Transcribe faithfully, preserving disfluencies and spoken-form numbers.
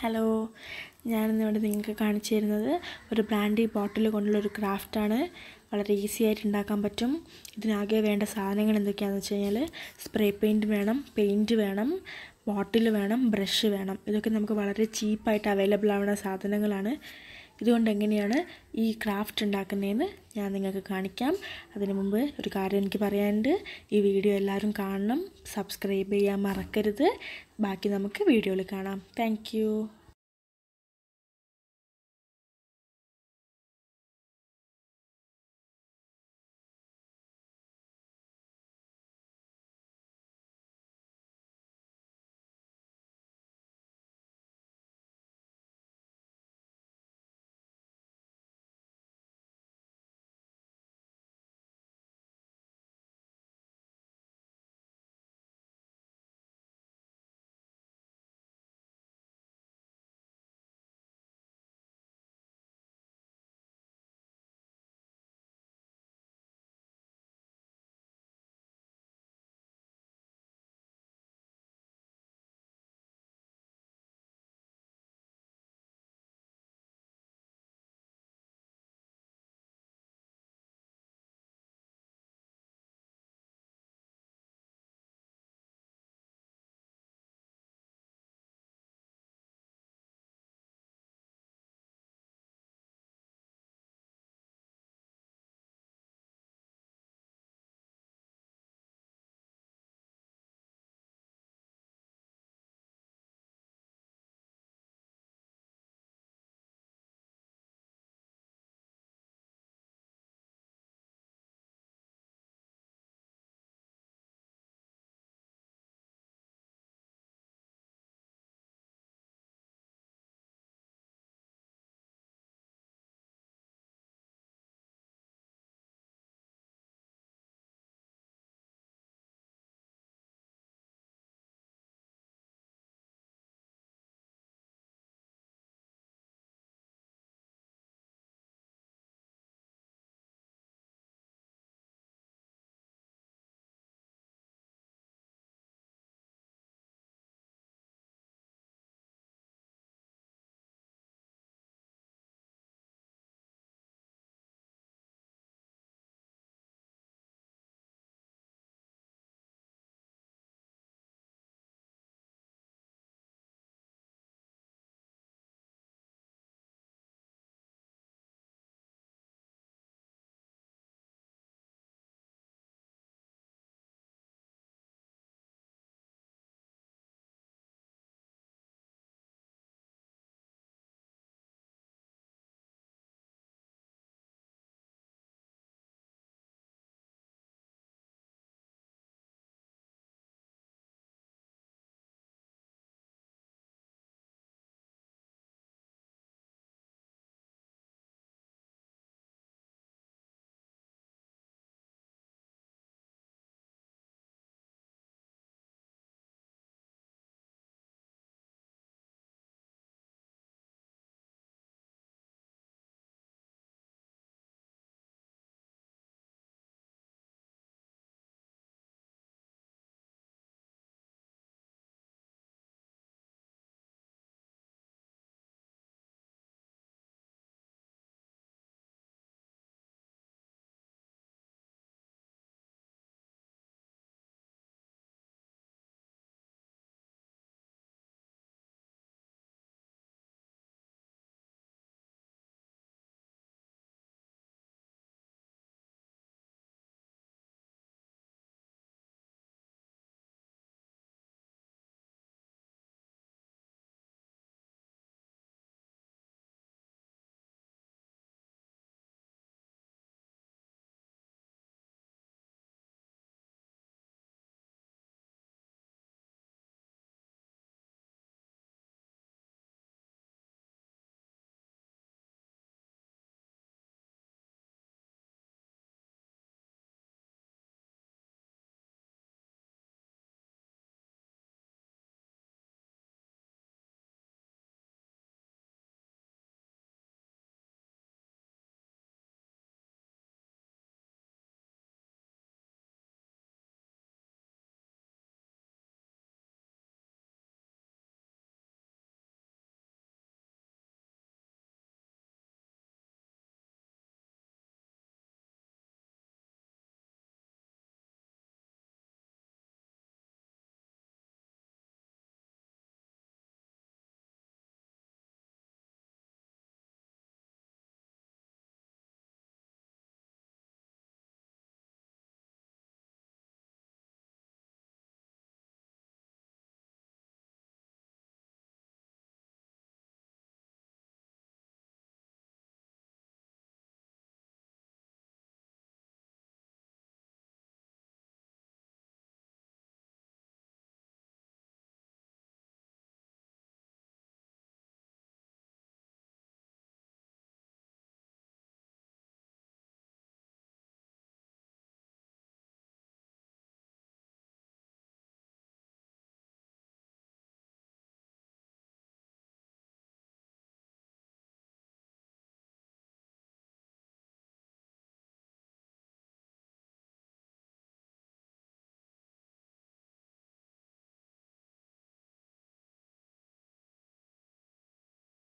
Hello, ഞാനിന്നിവിടെ നിങ്ങൾക്ക് കാണിച്ചു തരുന്നത് ഒരു ബ്രാൻഡി ബോട്ടിൽ കൊണ്ടുള്ള ഒരു ക്രാഫ്റ്റാണ്. വളരെ ഈസി ആയിട്ട് ഉണ്ടാക്കാൻ പറ്റും. ഇതിനാകെ വേണ്ട സാധനങ്ങൾ എന്തൊക്കെയാണെന്ന് വെച്ച് കഴിഞ്ഞാൽ സ്പ്രേ പെയിൻറ്റ് വേണം, പെയിൻറ്റ് വേണം, ബോട്ടിൽ വേണം, ബ്രഷ് വേണം. ഇതൊക്കെ നമുക്ക് വളരെ ചീപ്പായിട്ട് അവൈലബിൾ ആവുന്ന സാധനങ്ങളാണ്. ഇതുകൊണ്ട് എങ്ങനെയാണ് ഈ ക്രാഫ്റ്റ് ഉണ്ടാക്കുന്നതെന്ന് ഞാൻ നിങ്ങൾക്ക് കാണിക്കാം. അതിനു മുമ്പ് ഒരു കാര്യം എനിക്ക് പറയാനുണ്ട്. ഈ വീഡിയോ എല്ലാവരും കാണണം, സബ്സ്ക്രൈബ് ചെയ്യാൻ മറക്കരുത്. ബാക്കി നമുക്ക് വീഡിയോയിൽ കാണാം. താങ്ക്